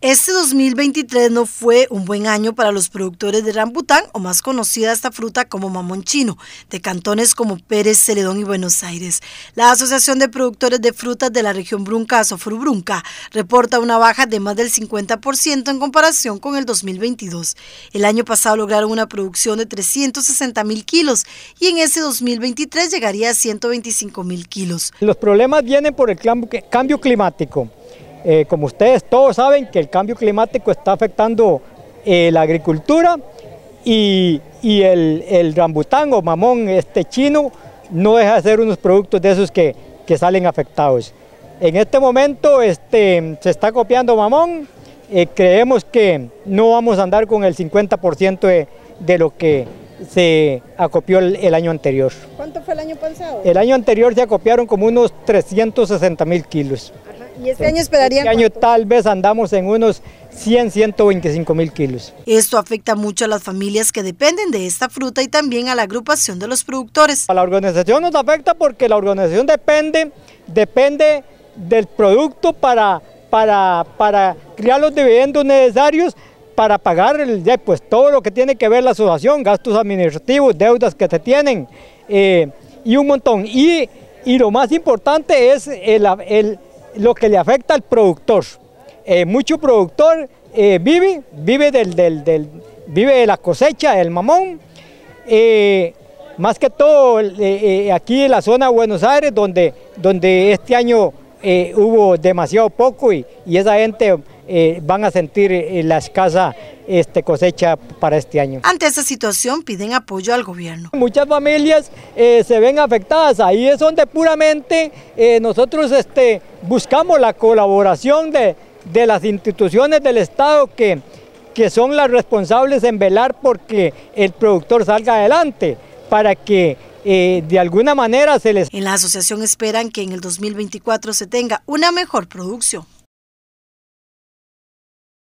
Este 2023 no fue un buen año para los productores de rambután, o más conocida esta fruta como mamón chino, de cantones como Pérez, Celedón y Buenos Aires. La Asociación de Productores de Frutas de la región Brunca, Asofrubrunca, reporta una baja de más del 50% en comparación con el 2022. El año pasado lograron una producción de 360.000 kilos y en ese 2023 llegaría a 125.000 kilos. Los problemas vienen por el cambio climático. Como ustedes todos saben que el cambio climático está afectando la agricultura y el rambután o mamón chino no deja de ser unos productos de esos que salen afectados. En este momento se está copiando mamón, creemos que no vamos a andar con el 50% de lo que se acopió el año anterior. ¿Cuánto fue el año pasado? El año anterior se acopiaron como unos 360.000 kilos. ¿Y este año esperarían? Este año tal vez andamos en unos 125.000 kilos. Esto afecta mucho a las familias que dependen de esta fruta y también a la agrupación de los productores. A la organización nos afecta porque la organización depende del producto para crear los dividendos necesarios para pagar todo lo que tiene que ver la asociación, gastos administrativos, deudas que se tienen y un montón. Y lo más importante es lo que le afecta al productor. Mucho productor vive de la cosecha del mamón, más que todo aquí en la zona de Buenos Aires, donde este año hubo demasiado poco y esa gente van a sentir la escasa cosecha para este año. Ante esta situación piden apoyo al gobierno. Muchas familias se ven afectadas, ahí es donde puramente nosotros buscamos la colaboración de las instituciones del Estado que son las responsables en velar porque el productor salga adelante, para que de alguna manera se les... En la asociación esperan que en el 2024 se tenga una mejor producción.